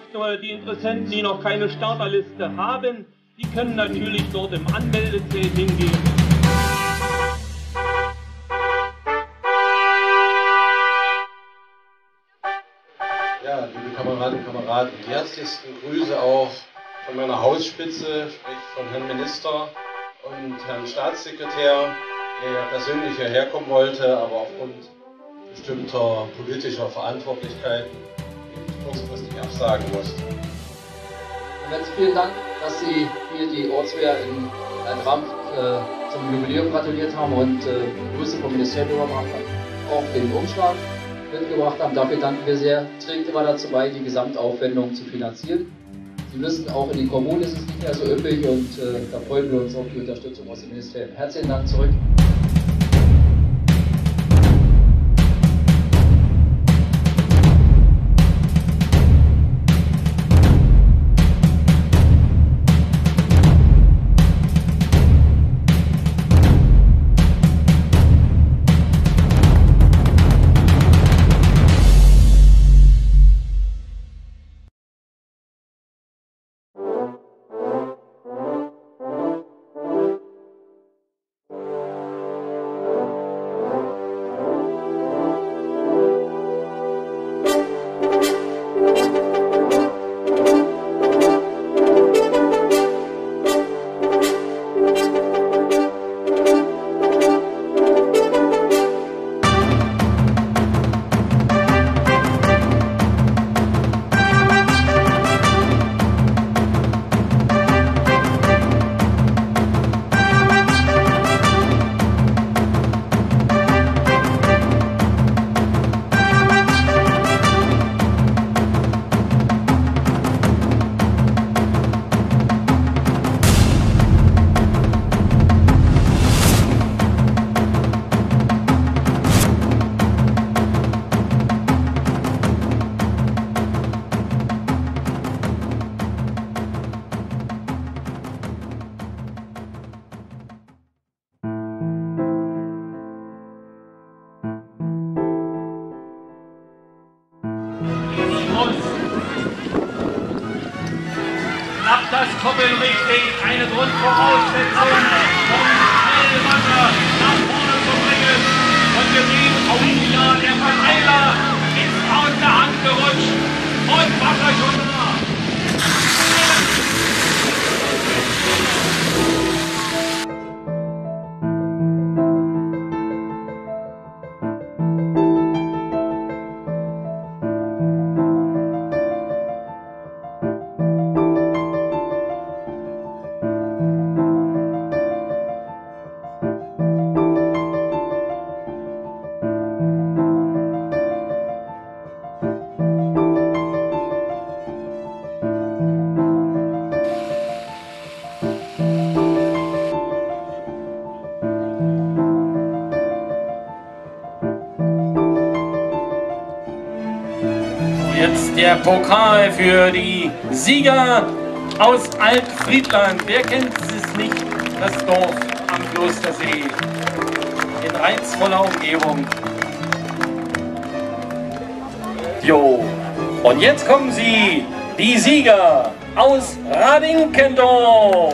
die Interessenten, die noch keine Starterliste haben, die können natürlich dort im Anmeldezelt hingehen. Ja, liebe Kameradinnen und Kameraden, die herzlichsten Grüße auch von meiner Hausspitze, sprich von Herrn Minister und Herrn Staatssekretär, der persönlich hierher kommen wollte, aber aufgrund bestimmter politischer Verantwortlichkeiten kurzfristig absagen musste. Vielen Dank, dass Sie hier die Ortswehr in Ramp zum Jubiläum gratuliert haben und Grüße vom Ministerium überbracht haben, auch den Umschlag mitgebracht haben. Dafür danken wir sehr. Trägt immer dazu bei, die Gesamtaufwendung zu finanzieren. Sie wissen, auch in den Kommunen ist es nicht mehr so üppig und da freuen wir uns auf die Unterstützung aus dem Ministerium. Herzlichen Dank zurück. Das Koppeln richtig, eine Grundvoraussetzung, um Heilwasser nach vorne zu bringen. Und wir sehen, oh ja, der Verteiler ist aus der Hand gerutscht und Wasser schon da. Jetzt der Pokal für die Sieger aus Altfriedland. Wer kennt es nicht? Das Dorf am Klostersee. In reizvoller Umgebung. Jo. Und jetzt kommen sie, die Sieger aus Radinkendorf.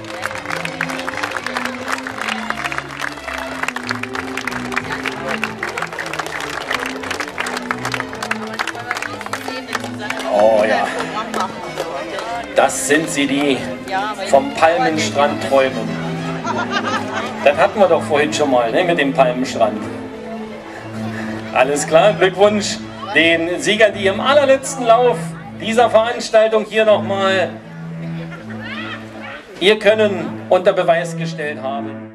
Oh ja, das sind sie, die vom Palmenstrand träumen. Das hatten wir doch vorhin schon mal, ne, mit dem Palmenstrand. Alles klar, Glückwunsch den Siegern, die im allerletzten Lauf dieser Veranstaltung hier nochmal ihr Können unter Beweis gestellt haben.